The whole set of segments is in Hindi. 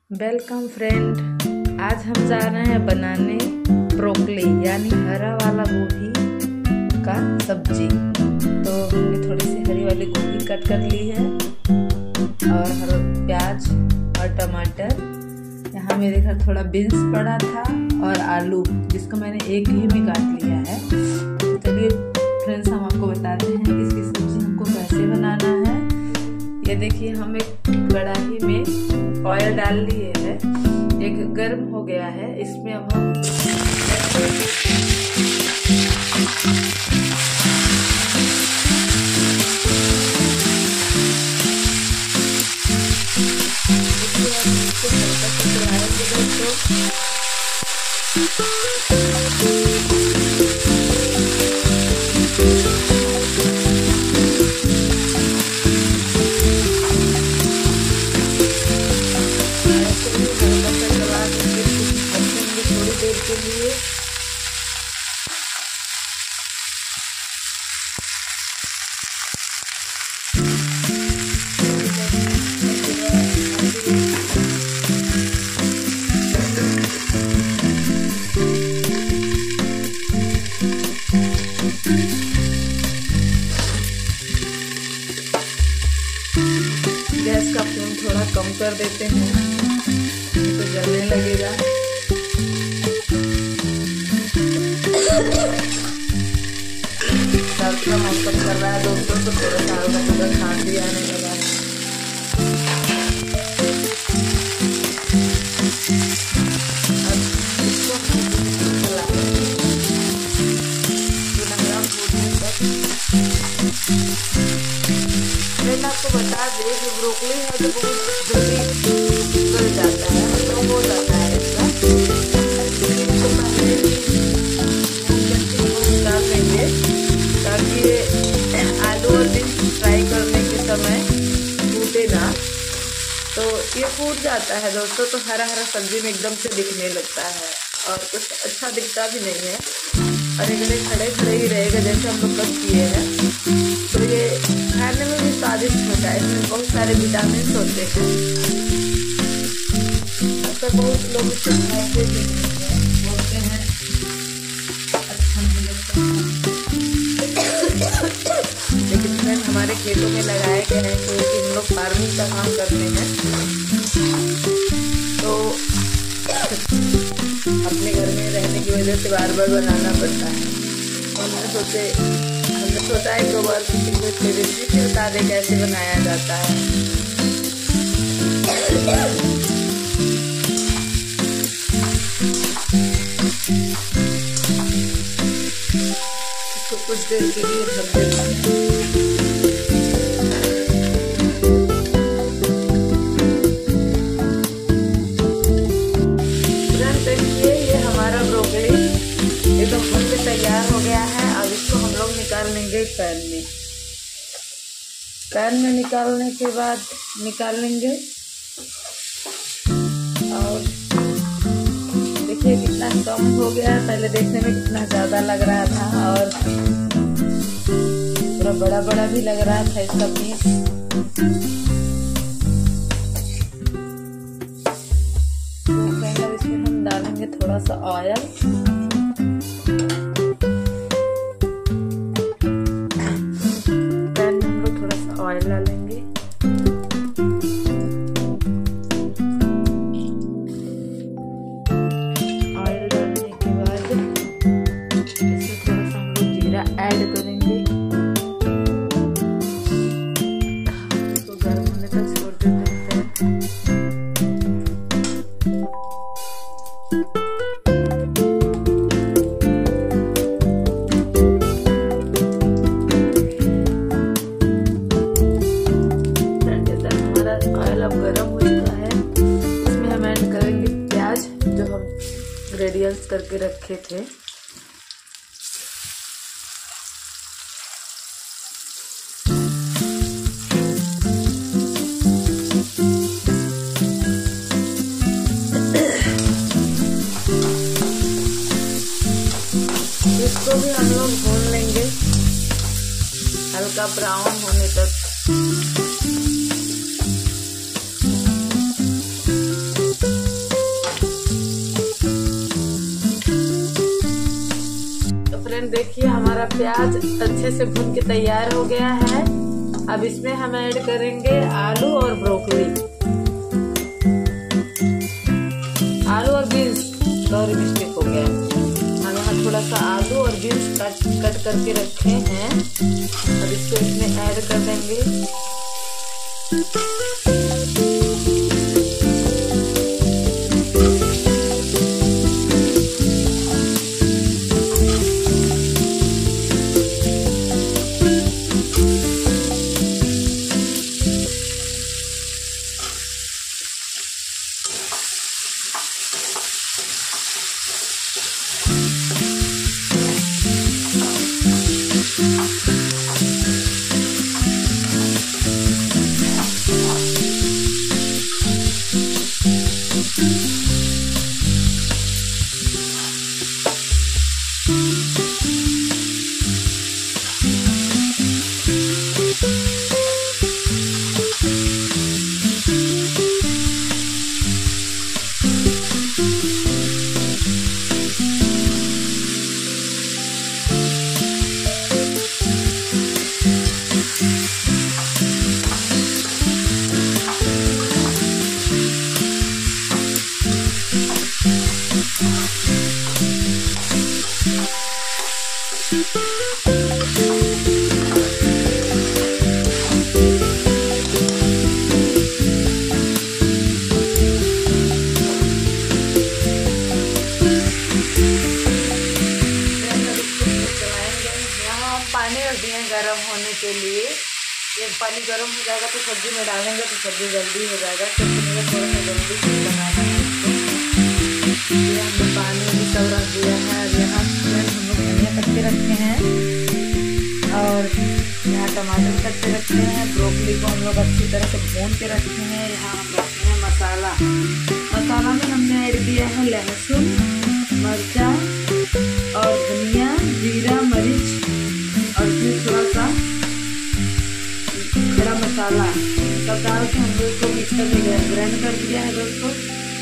Welcome friend. आज हम जा रहे हैं बनाने ब्रोकली यानी हरा वाला गोभी का सब्जी। तो हमने थोड़ी सी हरी वाली गोभी कट कर ली है और प्याज और टमाटर। यहाँ मेरे घर थोड़ा बीन्स पड़ा था और आलू जिसको मैंने एक ही में काट लिया है। तो चलिए फ्रेंड्स, हम आपको बताते हैं कि इसकी सब्जी हमको कैसे बनाना है। ये देखिए, हम एक कढ़ाई में ऑयल डाल लिए है, एक गर्म हो गया है। इसमें अब हम इसको हल्का सा चलाएंगे दोस्तों। के लिए गैस का फ्लेम थोड़ा कम कर देते हैं, तो जलने लगेगा। सर्द का मौसम कर रहा है दोस्तों, तो थोड़ा सा हल्का खांसी आने लगा है। अब इसको फ्रेंड आपको बता दें कि ब्रोकली है तो बहुत जल्दी गल जाता है, मतलब हो जाता है इसका। इसको पहले डाल देंगे ताकि आलू और बीन्स फ्राई करने के समय फूटे ना। तो ये फूट जाता है दोस्तों, तो हरा हरा सब्जी में एकदम से दिखने लगता है और कुछ अच्छा दिखता भी नहीं है। और अगर ये खड़े खड़े ही रहेगा जैसे हम लोग कब किए हैं, तो ये खाने में भी स्वादिष्ट होता है। इसमें बहुत सारे विटामिन होते हैं। तो बहुत लोग इसे खाते भी बोलते हैं अच्छा नहीं लगता, लेकिन फ्रेंड हमारे खेतों में लगाए गए हैं क्योंकि हम लोग फार्मिंग का काम करते हैं। तो अपने घर में रहने की वजह से बार बार बनाना पड़ता है। हमने सोचा है दो बार किसी को इसकी रेसिपी बता दे कैसे बनाया जाता है। इसको कुछ देर के लिए ढक देते हैं। एकदम फल से तैयार हो गया है। अब इसको हम लोग निकाल लेंगे पैन में निकालने के बाद निकाल लेंगे। और देखिए कितना कम हो गया है, पहले देखने में कितना ज़्यादा लग रहा था और थोड़ा बड़ा बड़ा भी लग रहा था इसका पीस। तो इसमें हम डालेंगे थोड़ा सा ऑयल। ऑयल डालेंगे, ऑयल डालने के बाद इसमें थोड़ा सा हम लोग जीरा ऐड करेंगे। इसको गर्म होने तक छोड़ देते हैं। ऑयल अब गर्म हो चुका है। इसमें हम ऐड करेंगे प्याज जो हम ग्रेडियंट्स करके रखे थे। इसको भी हम लोग भून लेंगे हल्का ब्राउन होने तक। फ्रेंड देखिए हमारा प्याज अच्छे से भून के तैयार हो गया है। अब इसमें हम ऐड करेंगे आलू और ब्रोकली, आलू और बीन्स, सॉरी मिस्टेक हो गया। हम यहाँ थोड़ा सा आलू और बीन्स कट करके रखे हैं। अब इसको इसमें ऐड कर देंगे। पानी रख दिए गरम होने के लिए। ये पानी गरम हो जाएगा तो सब्जी में डालेंगे तो सब्जी जल्दी हो जाएगा, क्योंकि मुझे थोड़ा सा जल्दी बनाना है इसको। ये हमने पानी भी सब रख दिया है। अब यहाँ हम लोग धनिया कट के रखे हैं और यहाँ टमाटर कट के रखे हैं। ब्रोकली को हम लोग अच्छी तरह से भून के रखे हैं। यहाँ हम रखे हैं मसाला। मसाला में हमने ऐड किया है लहसुन, मिर्चा और धनिया, जीरा, मिर्च और इसमें थोड़ा सा खड़ा मसाला सब डाल के हम लोग इसको मिक्सर में ग्राइंड कर दिया है दोस्तों।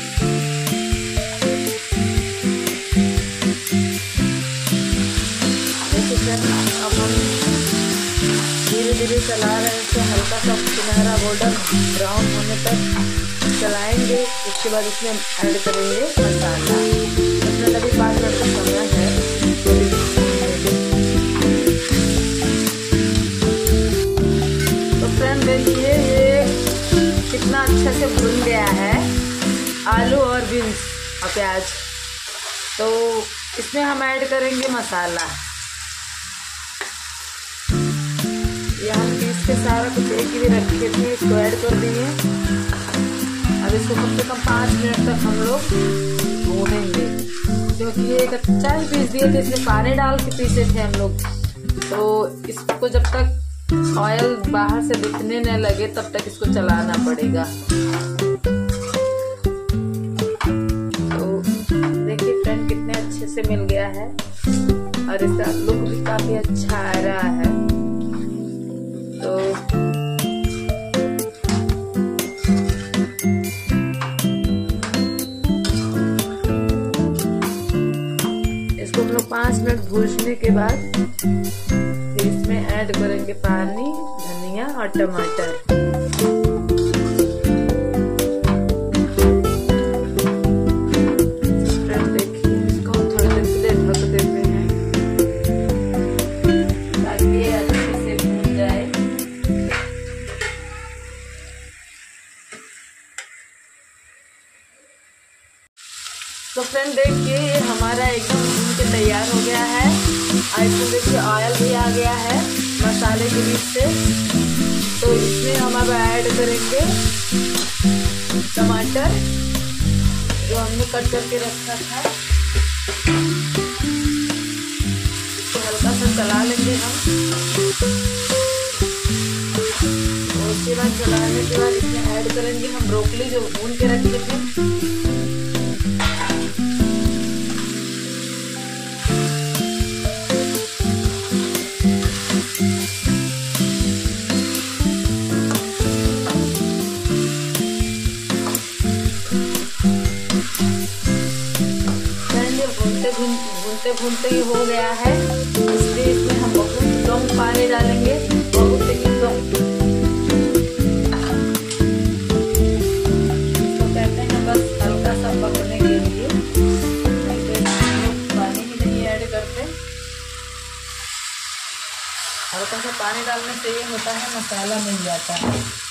अब हम धीरे धीरे चला रहे हैं, इसको हल्का सा सुनहरा गोल्डन ब्राउन होने तक चलाएंगे। उसके बाद इसमें ऐड करेंगे मसाला। इसमें अभी 5 मिनट का समय है। देखिए ये कितना अच्छे से भुन गया है आलू और बीन्स और प्याज। तो इसमें हम ऐड करेंगे मसाला। ये हम पीस के सारा कुछ एक ही रखे थे, इसको ऐड कर दिए। अब इसको कम से कम 5 मिनट तक हम लोग भूनेंगे, क्योंकि ये कच्चा ही पीस दिए थे, इसमें पानी डाल के पीसे थे हम लोग। तो इसको जब तक ऑयल बाहर से दिखने न लगे तब तक इसको चलाना पड़ेगा। तो देखिए फ्रेंड कितने अच्छे से मिल गया है और इसका लुक भी काफी अच्छा आ रहा है। तो इसको हम लोग 5 मिनट भूनने के बाद इसमें ऐड करेंगे पानी, धनिया और टमाटर। देखिए इसको हम थोड़ी देर के लिए ढक देते हैं ताकि ये अच्छे से भून जाए। तो फ्रेंड देखिए ये हमारा एकदम भून के तैयार हो गया है। इसमें देखिए ऑयल भी आ गया है मसाले के बीच से। तो इसमें हम अब ऐड करेंगे टमाटर जो हमने कट करके रखा था। इसको हल्का सा चला लेंगे हम। और उसके बाद चलाने के बाद इसमें ऐड करेंगे हम ब्रोकली जो भून के रखे थे। भूनते भूनते ही हो गया है। हल्का सा पानी डालने से ये होता है मसाला मिल जाता है।